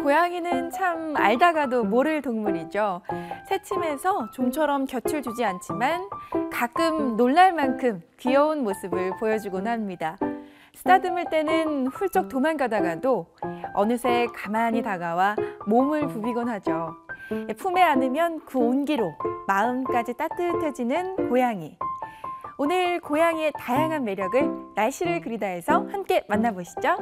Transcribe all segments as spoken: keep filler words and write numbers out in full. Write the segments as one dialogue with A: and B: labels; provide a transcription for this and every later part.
A: 고양이는 참 알다가도 모를 동물이죠. 새침해서 좀처럼 곁을 주지 않지만 가끔 놀랄 만큼 귀여운 모습을 보여주곤 합니다. 쓰다듬을 때는 훌쩍 도망가다가도 어느새 가만히 다가와 몸을 부비곤 하죠. 품에 안으면 그 온기로 마음까지 따뜻해지는 고양이. 오늘 고양이의 다양한 매력을 날씨를 그리다에서 함께 만나보시죠.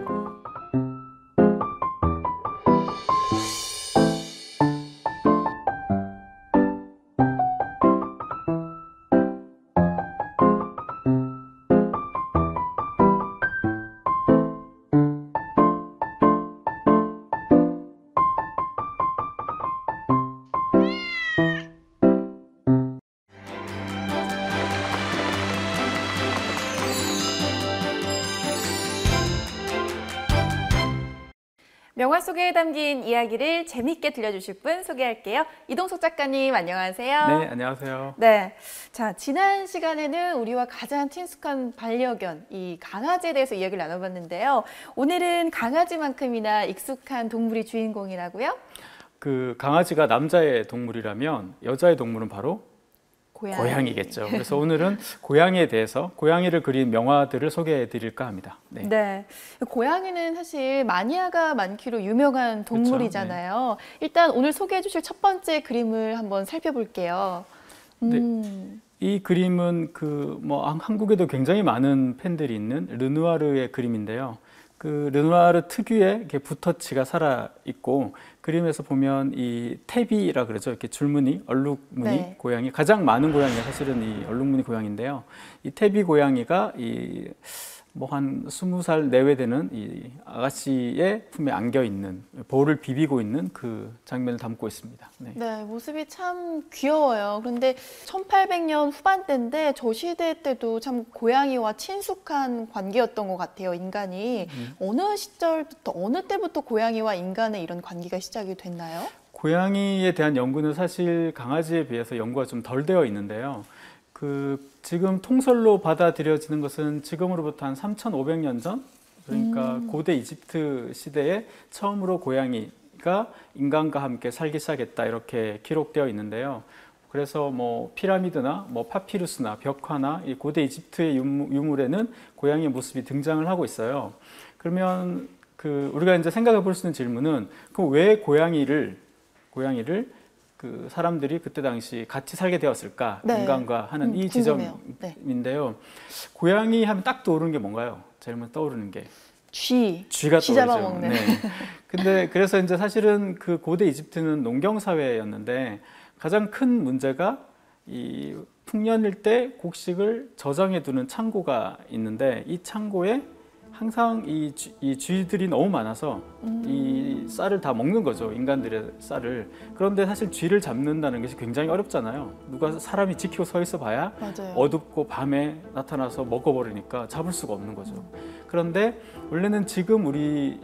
A: 명화 속에 담긴 이야기를 재미있게 들려주실 분 소개할게요. 이동석 작가님 안녕하세요.
B: 네, 안녕하세요.
A: 네, 자 지난 시간에는 우리와 가장 친숙한 반려견, 이 강아지에 대해서 이야기를 나눠봤는데요. 오늘은 강아지만큼이나 익숙한 동물이 주인공이라고요?
B: 그 강아지가 남자의 동물이라면 여자의 동물은 바로
A: 고양이.
B: 고양이겠죠. 그래서 오늘은 고양이에 대해서 고양이를 그린 명화들을 소개해 드릴까 합니다. 네.
A: 네. 고양이는 사실 마니아가 많기로 유명한 동물이잖아요. 그렇죠? 네. 일단 오늘 소개해 주실 첫 번째 그림을 한번 살펴볼게요. 음.
B: 네. 이 그림은 그 뭐 한국에도 굉장히 많은 팬들이 있는 르누아르의 그림인데요. 그 르누아르 특유의 이렇게 붓터치가 살아 있고 그림에서 보면 이 탭이라 그러죠. 이렇게 줄무늬, 얼룩무늬 네. 고양이 가장 많은 고양이가 사실은 이 얼룩무늬 고양이인데요. 이 탭이 고양이가 이 뭐 한 스무 살 내외 되는 이 아가씨의 품에 안겨 있는 볼을 비비고 있는 그 장면을 담고 있습니다. 네.
A: 네, 모습이 참 귀여워요. 그런데 천팔백 년 후반대인데 저 시대 때도 참 고양이와 친숙한 관계였던 것 같아요, 인간이. 음. 어느 시절부터, 어느 때부터 고양이와 인간의 이런 관계가 시작이 됐나요?
B: 고양이에 대한 연구는 사실 강아지에 비해서 연구가 좀 덜 되어 있는데요. 그 지금 통설로 받아들여지는 것은 지금으로부터 한 삼천오백 년 전, 그러니까 음. 고대 이집트 시대에 처음으로 고양이가 인간과 함께 살기 시작했다 이렇게 기록되어 있는데요. 그래서 뭐 피라미드나 뭐 파피루스나 벽화나 이 고대 이집트의 유물에는 고양이의 모습이 등장을 하고 있어요. 그러면 그 우리가 이제 생각해 볼 수 있는 질문은 그 왜 고양이를 고양이를 그 사람들이 그때 당시 같이 살게 되었을까? 네. 인간과 하는 음, 이 지점인데요. 네. 고양이 하면 딱 떠오르는 게 뭔가요? 제일 먼저 떠오르는 게
A: 쥐.
B: 쥐가
A: 쥐
B: 떠오르죠.
A: 잡아먹는.
B: 네. 근데 그래서 이제 사실은 그 고대 이집트는 농경 사회였는데 가장 큰 문제가 이 풍년일 때 곡식을 저장해 두는 창고가 있는데 이 창고에 항상 이, 쥐, 이 쥐들이 너무 많아서 음. 이 쌀을 다 먹는 거죠. 인간들의 쌀을. 그런데 사실 쥐를 잡는다는 것이 굉장히 어렵잖아요. 누가 사람이 지키고 서 있어 봐야 맞아요. 어둡고 밤에 나타나서 먹어버리니까 잡을 수가 없는 거죠. 그런데 원래는 지금 우리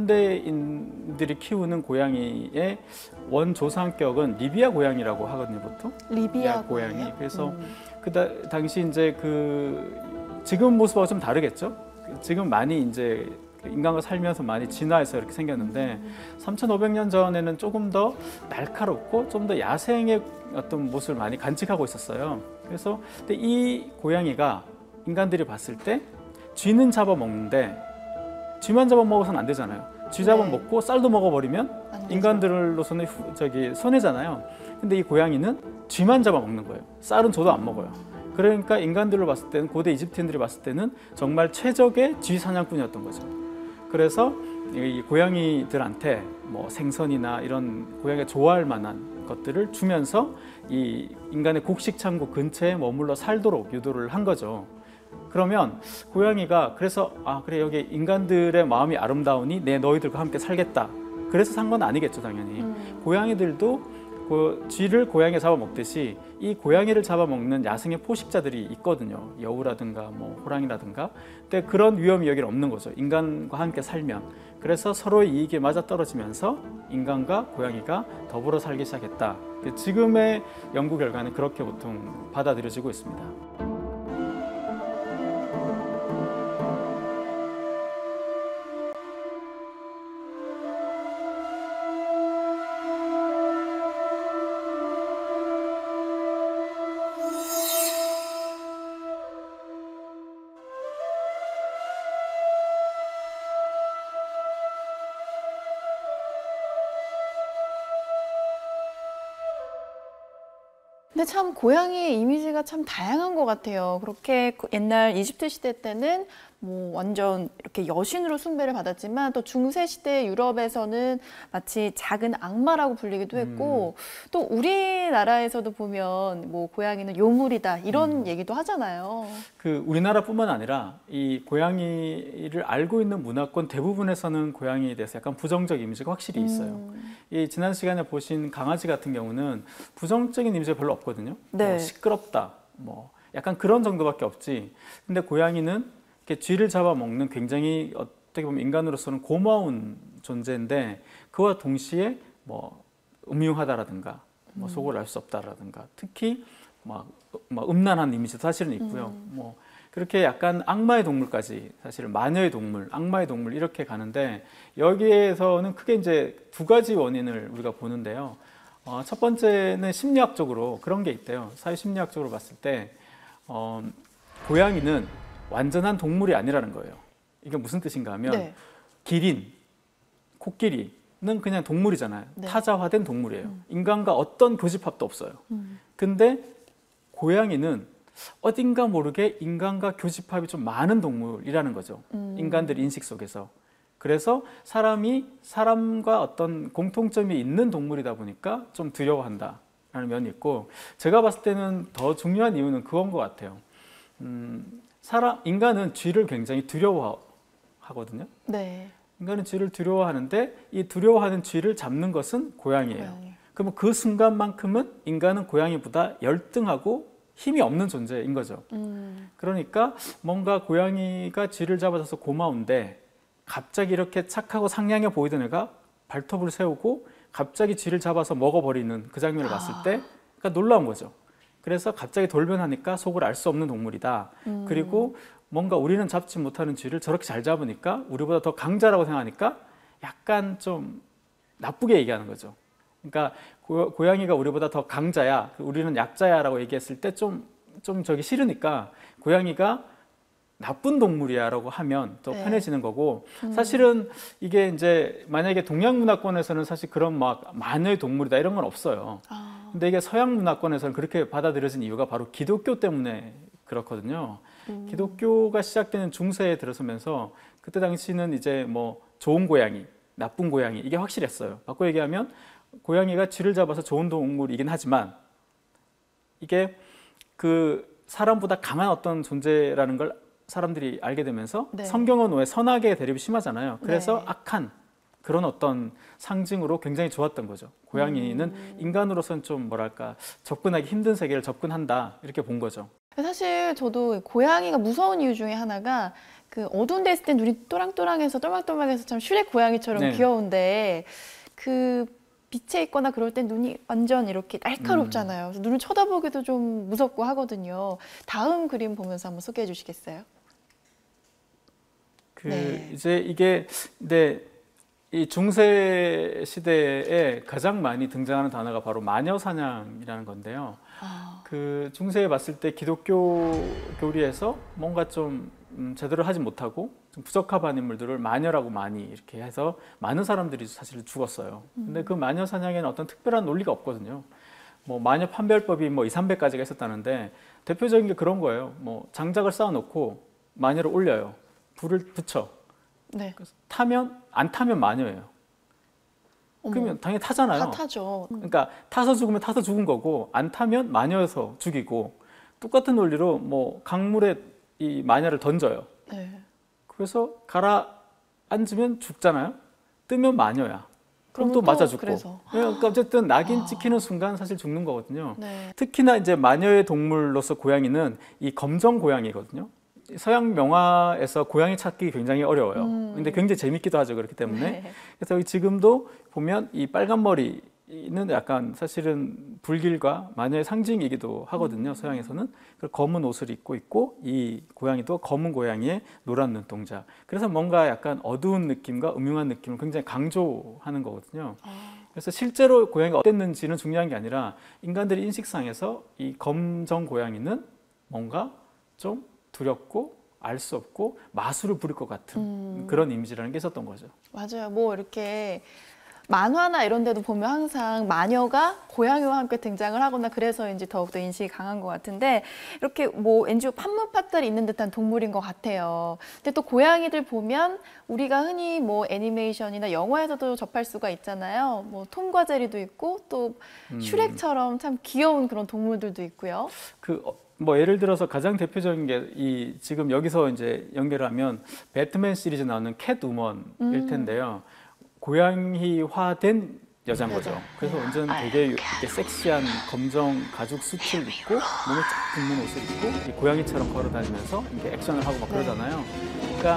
B: 현대인들이 키우는 고양이의 원조상격은 리비아 고양이라고 하거든요, 보통.
A: 리비아
B: 고양이.
A: 고양이.
B: 그래서
A: 음.
B: 그 다, 당시 이제 그 지금 모습하고 좀 다르겠죠. 지금 많이 이제 인간과 살면서 많이 진화해서 이렇게 생겼는데 삼천오백 년 전에는 조금 더 날카롭고 좀 더 야생의 어떤 모습을 많이 간직하고 있었어요. 그래서 근데 이 고양이가 인간들이 봤을 때 쥐는 잡아먹는데 쥐만 잡아먹어서는 안 되잖아요. 쥐 잡아먹고 네. 쌀도 먹어버리면 인간들로서는 저기 손해잖아요. 근데 이 고양이는 쥐만 잡아먹는 거예요. 쌀은 줘도 안 먹어요. 그러니까 인간들로 봤을 때는 고대 이집트인들이 봤을 때는 정말 최적의 쥐 사냥꾼이었던 거죠. 그래서 이 고양이들한테 뭐 생선이나 이런 고양이가 좋아할 만한 것들을 주면서 이 인간의 곡식 창고 근처에 머물러 살도록 유도를 한 거죠. 그러면 고양이가 그래서 아 그래 여기 인간들의 마음이 아름다우니 내 너희들과 함께 살겠다. 그래서 산 건 아니겠죠, 당연히. 음. 고양이들도 그 쥐를 고양이 잡아먹듯이 이 고양이를 잡아먹는 야생의 포식자들이 있거든요. 여우라든가 뭐 호랑이라든가. 근데 그런 위험이 여기는 없는 거죠. 인간과 함께 살면. 그래서 서로의 이익에 맞아떨어지면서 인간과 고양이가 더불어 살기 시작했다. 지금의 연구 결과는 그렇게 보통 받아들여지고 있습니다.
A: 근데 참 고양이의 이미지가 참 다양한 것 같아요. 그렇게 옛날 이집트 시대 때는 뭐 완전 이렇게 여신으로 숭배를 받았지만 또 중세 시대 유럽에서는 마치 작은 악마라고 불리기도 했고 음. 또 우리나라에서도 보면 뭐 고양이는 요물이다 이런 음. 얘기도 하잖아요.
B: 그 우리나라뿐만 아니라 이 고양이를 알고 있는 문화권 대부분에서는 고양이에 대해서 약간 부정적 이미지가 확실히 있어요. 음. 이 지난 시간에 보신 강아지 같은 경우는 부정적인 이미지가 별로 없거든요.
A: 네.
B: 뭐 시끄럽다, 뭐 약간 그런 정도밖에 없지. 근데 고양이는 이렇게 쥐를 잡아먹는 굉장히 어떻게 보면 인간으로서는 고마운 존재인데 그와 동시에 뭐 음흉하다라든가 뭐 속을 알 수 없다라든가 특히 막, 막 음란한 이미지도 사실은 있고요. 음. 뭐 그렇게 약간 악마의 동물까지 사실 마녀의 동물, 악마의 동물 이렇게 가는데 여기에서는 크게 이제 두 가지 원인을 우리가 보는데요. 어, 첫 번째는 심리학적으로 그런 게 있대요. 사회 심리학적으로 봤을 때 어, 고양이는 완전한 동물이 아니라는 거예요. 이게 무슨 뜻인가 하면 네. 기린, 코끼리는 그냥 동물이잖아요. 네. 타자화된 동물이에요. 음. 인간과 어떤 교집합도 없어요. 음. 근데 고양이는 어딘가 모르게 인간과 교집합이 좀 많은 동물이라는 거죠. 음. 인간들 인식 속에서. 그래서 사람이 사람과 어떤 공통점이 있는 동물이다 보니까 좀 두려워한다라는 면이 있고 제가 봤을 때는 더 중요한 이유는 그건 것 같아요. 음, 사람, 인간은 쥐를 굉장히 두려워하거든요.
A: 네.
B: 인간은 쥐를 두려워하는데 이 두려워하는 쥐를 잡는 것은 고양이예요. 고양이. 그러면 그 순간만큼은 인간은 고양이보다 열등하고 힘이 없는 존재인 거죠. 음. 그러니까 뭔가 고양이가 쥐를 잡아줘서 고마운데 갑자기 이렇게 착하고 상냥해 보이던 애가 발톱을 세우고 갑자기 쥐를 잡아서 먹어버리는 그 장면을 아. 봤을 때 그러니까 놀라운 거죠. 그래서 갑자기 돌변하니까 속을 알 수 없는 동물이다. 음. 그리고 뭔가 우리는 잡지 못하는 쥐를 저렇게 잘 잡으니까 우리보다 더 강자라고 생각하니까 약간 좀 나쁘게 얘기하는 거죠. 그러니까 고, 고양이가 우리보다 더 강자야, 우리는 약자야라고 얘기했을 때 좀 좀 저기 싫으니까 고양이가 나쁜 동물이야라고 하면 또 네. 편해지는 거고 음. 사실은 이게 이제 만약에 동양 문화권에서는 사실 그런 막 마녀의 동물이다 이런 건 없어요. 아. 근데 이게 서양 문화권에서는 그렇게 받아들여진 이유가 바로 기독교 때문에 그렇거든요. 음. 기독교가 시작되는 중세에 들어서면서 그때 당시는 이제 뭐 좋은 고양이, 나쁜 고양이 이게 확실했어요. 바꿔 얘기하면 고양이가 쥐를 잡아서 좋은 동물이긴 하지만 이게 그 사람보다 강한 어떤 존재라는 걸 사람들이 알게 되면서 네. 성경은 왜 선악의 대립이 심하잖아요. 그래서 네. 악한 그런 어떤 상징으로 굉장히 좋았던 거죠. 고양이는 음. 인간으로서는 좀 뭐랄까 접근하기 힘든 세계를 접근한다 이렇게 본 거죠.
A: 사실 저도 고양이가 무서운 이유 중에 하나가 그 어두운 데 있을 때 눈이 또랑또랑해서 똘망똘망해서 참 슈렉 고양이처럼 네. 귀여운데 그 빛에 있거나 그럴 땐 눈이 완전 이렇게 날카롭잖아요. 그래서 눈을 쳐다보기도 좀 무섭고 하거든요. 다음 그림 보면서 한번 소개해 주시겠어요?
B: 그 네. 이제 이게 네, 이 중세 시대에 가장 많이 등장하는 단어가 바로 마녀 사냥이라는 건데요. 아. 그 중세에 봤을 때 기독교 교리에서 뭔가 좀 음, 제대로 하지 못하고 좀 부적합한 인물들을 마녀라고 많이 이렇게 해서 많은 사람들이 사실 죽었어요. 근데 그 마녀 사냥에는 어떤 특별한 논리가 없거든요. 뭐 마녀 판별법이 뭐 이삼백 가지가 있었다는데 대표적인 게 그런 거예요. 뭐 장작을 쌓아놓고 마녀를 올려요. 불을 붙여.
A: 네.
B: 타면 안 타면 마녀예요. 어머, 그러면 당연히 타잖아요.
A: 다 타죠. 음.
B: 그러니까 타서 죽으면 타서 죽은 거고 안 타면 마녀여서 죽이고 똑같은 논리로 뭐 강물에 이 마녀를 던져요.
A: 네.
B: 그래서 가라앉으면 죽잖아요. 뜨면 마녀야. 그럼 또 맞아 죽고.
A: 그래서.
B: 그러니까 어쨌든 낙인 찍히는 순간 사실 죽는 거거든요.
A: 네.
B: 특히나 이제 마녀의 동물로서 고양이는 이 검정 고양이거든요. 서양 명화에서 고양이 찾기 굉장히 어려워요. 음. 근데 굉장히 재밌기도 하죠. 그렇기 때문에.
A: 네.
B: 그래서 지금도 보면 이 빨간 머리는 약간 사실은 불길과 마녀의 상징이기도 하거든요. 음. 서양에서는. 검은 옷을 입고 있고 이 고양이도 검은 고양이의 노란 눈동자. 그래서 뭔가 약간 어두운 느낌과 음흉한 느낌을 굉장히 강조하는 거거든요. 아. 그래서 실제로 고양이가 어땠는지는 중요한 게 아니라 인간들의 인식상에서 이 검정 고양이는 뭔가 좀 두렵고 알 수 없고 마술을 부릴 것 같은 음. 그런 이미지라는 게 있었던 거죠.
A: 맞아요. 뭐 이렇게 만화나 이런 데도 보면 항상 마녀가 고양이와 함께 등장을 하거나 그래서인지 더욱더 인식이 강한 것 같은데 이렇게 뭐 왠지 판무파들이 있는 듯한 동물인 것 같아요. 근데 또 고양이들 보면 우리가 흔히 뭐 애니메이션이나 영화에서도 접할 수가 있잖아요. 뭐 톰과 제리도 있고 또
B: 음.
A: 슈렉처럼 참 귀여운 그런 동물들도 있고요.
B: 그 뭐 예를 들어서 가장 대표적인 게 이 지금 여기서 이제 연결하면 배트맨 시리즈 나오는 캣우먼일
A: 음.
B: 텐데요. 고양이화된 여자인 거죠. 그래서 완전 되게 이렇게 섹시한 검정 가죽 수트를 입고 몸에 쫙 붙는 옷을 입고 이 고양이처럼 걸어다니면서 이렇게 액션을 하고 막 그러잖아요. 그러니까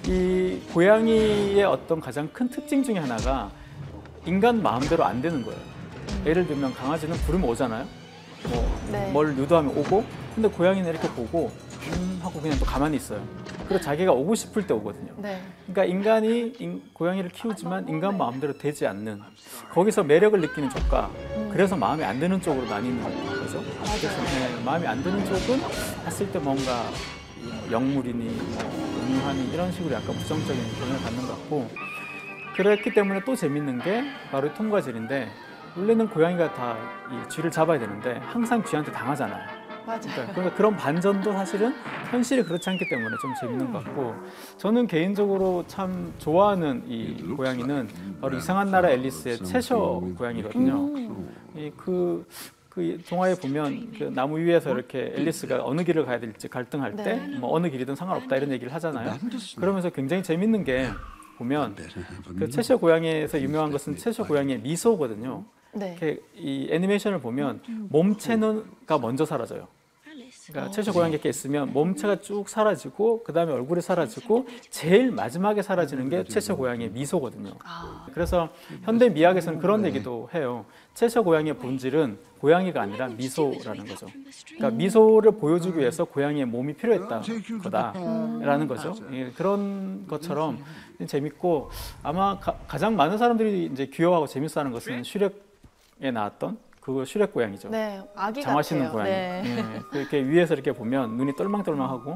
B: 이 고양이의 어떤 가장 큰 특징 중에 하나가 인간 마음대로 안 되는 거예요. 예를 들면 강아지는 부르면 오잖아요. 뭐 뭘
A: 네.
B: 유도하면 오고, 근데 고양이는 이렇게 보고 음 하고 그냥 또 가만히 있어요. 그리고 자기가 오고 싶을 때 오거든요.
A: 네.
B: 그러니까 인간이 인, 고양이를 키우지만 인간 마음대로 되지 않는, 거기서 매력을 느끼는 쪽과 그래서 마음에 안 드는 쪽으로 나뉘는 거죠. 그래서 네, 마음에 안 드는 쪽은 봤을 때 뭔가 영물이니 뭐 음유하니 이런 식으로 약간 부정적인 경향을 갖는 것 같고, 그렇기 때문에 또 재밌는 게 바로 이 톰과 제리인데, 원래는 고양이가 다 이 쥐를 잡아야 되는데 항상 쥐한테 당하잖아요.
A: 맞아요.
B: 그러니까, 그러니까 그런 반전도 사실은 현실이 그렇지 않기 때문에 좀 재밌는 것 같고, 저는 개인적으로 참 좋아하는 이 고양이는 바로 이상한 나라 앨리스의 채셔 고양이거든요.
A: 음.
B: 이 그, 그 동화에 보면 그 나무 위에서 이렇게 앨리스가 어느 길을 가야 될지 갈등할 때
A: 네.
B: 뭐 어느 길이든 상관없다 이런 얘기를 하잖아요. 그러면서 굉장히 재밌는 게 보면 그 채셔 고양이에서 유명한 것은 채셔 고양이의 미소거든요.
A: 네.
B: 이렇게 이 애니메이션을 보면 몸체가 먼저 사라져요. 그러니까 채셔 고양이 이렇게 있으면 몸체가 쭉 사라지고 그 다음에 얼굴이 사라지고 제일 마지막에 사라지는 게 채셔 고양이의 미소거든요.
A: 아.
B: 그래서 현대 미학에서는 그런 얘기도 해요. 채셔 고양이의 본질은 고양이가 아니라 미소라는 거죠. 그러니까 미소를 보여주기 위해서 고양이의 몸이 필요했다 거다라는 거죠. 예, 그런 것처럼 재밌고, 아마 가, 가장 많은 사람들이 이제 귀여워하고 재밌어하는 것은 슈렉에 나왔던 그 슈렉 고양이죠.
A: 네, 아기
B: 장화시는
A: 같아요.
B: 고양이.
A: 네.
B: 예, 그렇게 위에서 이렇게 보면 눈이 똘망똘망하고.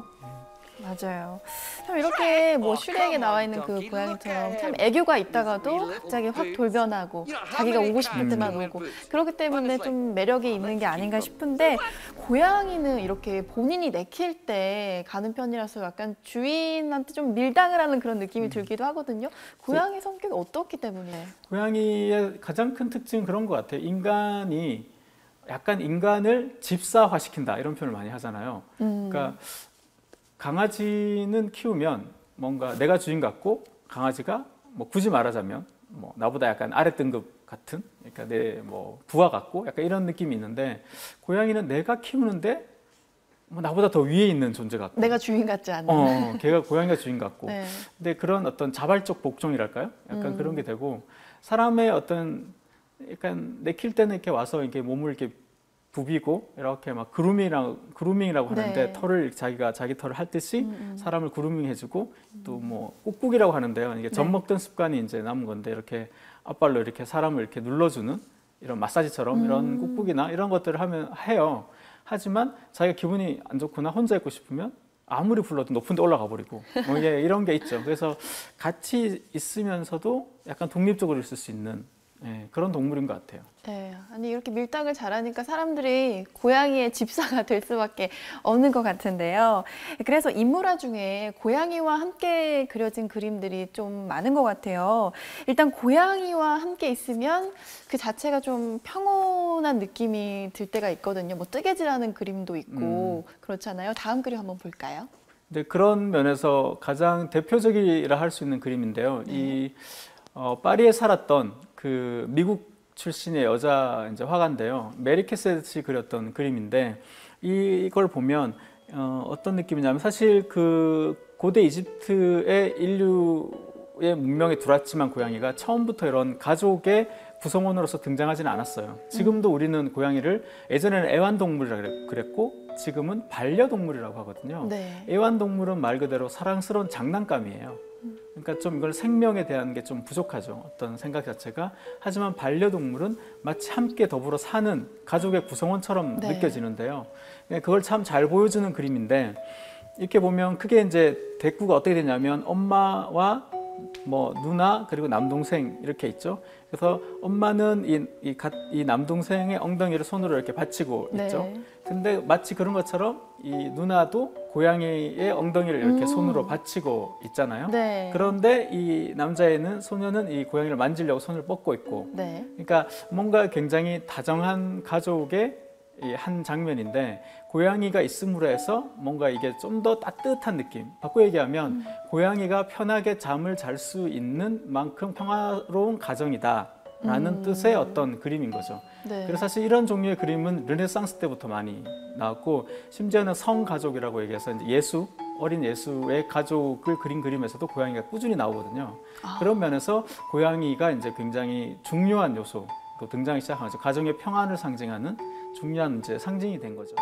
A: 맞아요. 참 이렇게 뭐 슈렉에 나와 있는 그 고양이처럼 참 애교가 있다가도 갑자기 확 돌변하고 자기가 오고 싶을 때만 오고, 그렇기 때문에 좀 매력이 있는 게 아닌가 싶은데, 고양이는 이렇게 본인이 내킬 때 가는 편이라서 약간 주인한테 좀 밀당을 하는 그런 느낌이 들기도 하거든요. 고양이 성격이 어떻기 때문에?
B: 고양이의 가장 큰 특징은 그런 것 같아요. 인간이 약간 인간을 집사화시킨다 이런 표현을 많이 하잖아요.
A: 음.
B: 그러니까 강아지는 키우면 뭔가 내가 주인 같고, 강아지가 뭐 굳이 말하자면 뭐 나보다 약간 아래 등급 같은, 그러니까 내 뭐 부하 같고 약간 이런 느낌이 있는데, 고양이는 내가 키우는데 뭐 나보다 더 위에 있는 존재 같고,
A: 내가 주인 같지 않은.
B: 어, 걔가 고양이가 주인 같고.
A: 네.
B: 근데 그런 어떤 자발적 복종이랄까요? 약간
A: 음.
B: 그런 게 되고, 사람의 어떤 약간 내킬 때는 이렇게 와서 이렇게 몸을 이렇게 부비고 이렇게 막 그루밍이라고, 그루밍이라고 하는데,
A: 네.
B: 털을 자기가 자기 털을 할 듯이
A: 음, 음.
B: 사람을 그루밍해주고, 또 뭐 꾹꾹이라고 하는데요. 이게 젖
A: 네.
B: 먹던 습관이 이제 남은 건데, 이렇게 앞발로 이렇게 사람을 이렇게 눌러주는 이런 마사지처럼
A: 음.
B: 이런 꾹꾹이나 이런 것들을 하면 해요. 하지만 자기가 기분이 안 좋거나 혼자 있고 싶으면 아무리 불러도 높은 데 올라가 버리고 뭐 이게 이런 게 있죠. 그래서 같이 있으면서도 약간 독립적으로 있을 수 있는, 예, 그런 동물인 것 같아요.
A: 네, 아니 이렇게 밀당을 잘하니까 사람들이 고양이의 집사가 될 수밖에 없는 것 같은데요. 그래서 인물화 중에 고양이와 함께 그려진 그림들이 좀 많은 것 같아요. 일단 고양이와 함께 있으면 그 자체가 좀 평온한 느낌이 들 때가 있거든요. 뭐 뜨개질하는 그림도 있고
B: 음.
A: 그렇잖아요. 다음 그림 한번 볼까요?
B: 근데 그런 면에서 가장 대표적이라 할 수 있는 그림인데요.
A: 네.
B: 이 어, 파리에 살았던 그 미국 출신의 여자 이제 화가인데요. 메리 캐셋이 그렸던 그림인데, 이, 이걸 보면 어, 어떤 느낌이냐면, 사실 그 고대 이집트의 인류의 문명에 들어왔지만 고양이가 처음부터 이런 가족의 구성원으로서 등장하지는 않았어요. 지금도 우리는 고양이를 예전에는 애완동물이라고 그랬고, 지금은 반려동물이라고 하거든요.
A: 네.
B: 애완동물은 말 그대로 사랑스러운 장난감이에요. 그러니까 좀 이걸 생명에 대한 게 좀 부족하죠. 어떤 생각 자체가. 하지만 반려동물은 마치 함께 더불어 사는 가족의 구성원처럼
A: 네.
B: 느껴지는데요. 그걸 참 잘 보여주는 그림인데, 이렇게 보면 크게 이제 대꾸가 어떻게 되냐면, 엄마와 뭐 누나 그리고 남동생 이렇게 있죠. 그래서 엄마는 이, 이, 가- 이 남동생의 엉덩이를 손으로 이렇게 받치고 있죠.
A: 네.
B: 근데 마치 그런 것처럼 이 누나도 고양이의 엉덩이를 이렇게
A: 음.
B: 손으로 받치고 있잖아요.
A: 네.
B: 그런데 이 남자애는 소녀는 이 고양이를 만지려고 손을 뻗고 있고,
A: 네.
B: 그러니까 뭔가 굉장히 다정한 가족의 이 한 장면인데 고양이가 있음으로 해서 뭔가 이게 좀 더 따뜻한 느낌. 바꿔 얘기하면
A: 음.
B: 고양이가 편하게 잠을 잘 수 있는 만큼 평화로운 가정이다라는
A: 음.
B: 뜻의 어떤 그림인 거죠.
A: 네.
B: 그래서 사실 이런 종류의 그림은 르네상스 때부터 많이 나왔고, 심지어는 성가족이라고 얘기해서 이제 예수, 어린 예수의 가족을 그린 그림에서도 고양이가 꾸준히 나오거든요.
A: 아.
B: 그런 면에서 고양이가 이제 굉장히 중요한 요소, 또 등장하기 시작한 거죠. 가정의 평안을 상징하는 중요한 이제 상징이 된 거죠.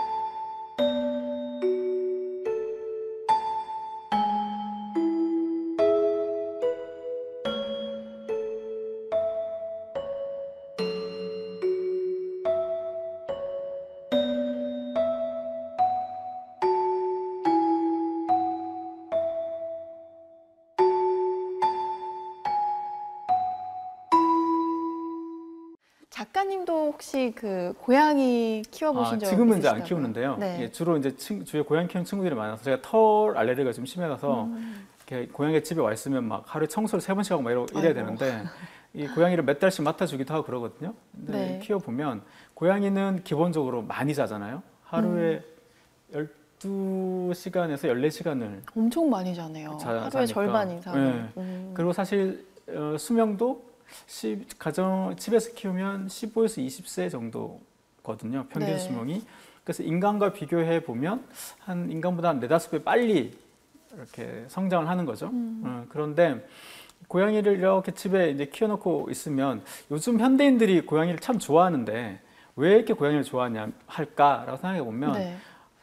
A: 작가님도 혹시 그 고양이 키워보신
B: 아,
A: 적
B: 지금은 이제 안
A: 있으시다고요?
B: 키우는데요.
A: 네.
B: 예, 주로 이제 친, 주위에 고양이 키우는 친구들이 많아서 제가 털 알레르기가 좀 심해서
A: 음.
B: 이렇게 고양이가 집에 와 있으면 막 하루에 청소를 세 번씩 하고 막 이러, 이래야
A: 아이고.
B: 되는데 이 고양이를 몇 달씩 맡아주기도 하고 그러거든요. 근데
A: 네.
B: 키워보면 고양이는 기본적으로 많이 자잖아요. 하루에
A: 음.
B: 열두 시간에서 열네 시간을
A: 엄청 많이 자네요.
B: 자-
A: 하루에
B: 자니까.
A: 절반 이상.
B: 네.
A: 음.
B: 그리고 사실 어, 수명도 십, 가정 집에서 키우면 십오에서 이십 세 정도거든요. 평균
A: 네.
B: 수명이. 그래서 인간과 비교해 보면 한 인간보다 한 네다섯 배 빨리 이렇게 성장을 하는 거죠.
A: 음.
B: 어, 그런데 고양이를 이렇게 집에 이제 키워놓고 있으면 요즘 현대인들이 고양이를 참 좋아하는데 왜 이렇게 고양이를 좋아하냐 할까라고 생각해 보면
A: 네.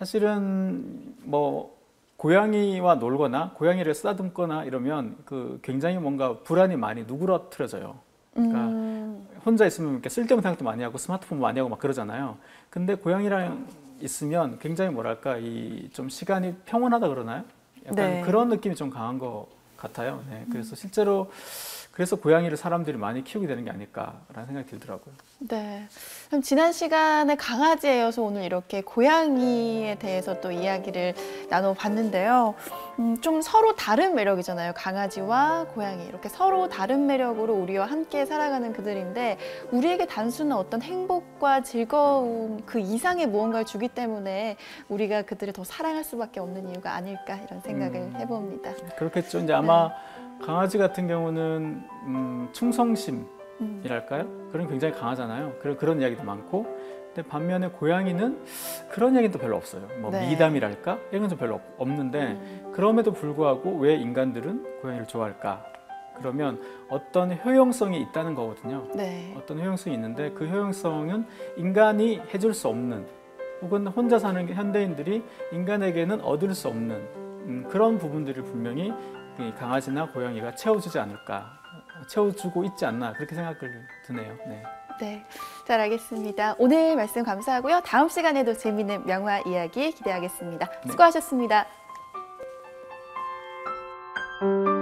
B: 사실은 뭐 고양이와 놀거나 고양이를 쓰다듬거나 이러면 그 굉장히 뭔가 불안이 많이 누그러뜨려져요. 그러니까
A: 음.
B: 혼자 있으면 이렇게 쓸데없는 생각도 많이 하고 스마트폰 많이 하고 막 그러잖아요. 근데 고양이랑 있으면 굉장히 뭐랄까 이 좀 시간이 평온하다 그러나요? 약간
A: 네.
B: 그런 느낌이 좀 강한 것 같아요. 네, 그래서 실제로 그래서 고양이를 사람들이 많이 키우게 되는 게 아닐까라는 생각이 들더라고요.
A: 네. 그럼 지난 시간에 강아지에 이어서 오늘 이렇게 고양이에 대해서 또 이야기를 나눠봤는데요. 음, 좀 서로 다른 매력이잖아요. 강아지와 고양이. 이렇게 서로 다른 매력으로 우리와 함께 살아가는 그들인데 우리에게 단순한 어떤 행복과 즐거움 그 이상의 무언가를 주기 때문에 우리가 그들을 더 사랑할 수밖에 없는 이유가 아닐까 이런 생각을
B: 음.
A: 해봅니다.
B: 그렇겠죠. 이제 아마 강아지 같은 경우는 음, 충성심
A: 음.
B: 이랄까요? 그런 굉장히 강하잖아요. 그런 그런 이야기도 많고, 근데 반면에 고양이는 그런 얘기도 별로 없어요. 뭐
A: 네.
B: 미담이랄까 이런 건 좀 별로 없- 없는데
A: 음.
B: 그럼에도 불구하고 왜 인간들은 고양이를 좋아할까? 그러면 어떤 효용성이 있다는 거거든요.
A: 네.
B: 어떤 효용성이 있는데 그 효용성은 인간이 해줄 수 없는 혹은 혼자 사는 현대인들이 인간에게는 얻을 수 없는 음, 그런 부분들을 분명히 이 강아지나 고양이가 채워주지 않을까, 채워주고 있지 않나 그렇게 생각을 드네요. 네.
A: 네, 잘 알겠습니다. 오늘 말씀 감사하고요. 다음 시간에도 재미있는 명화 이야기 기대하겠습니다.
B: 네.
A: 수고하셨습니다.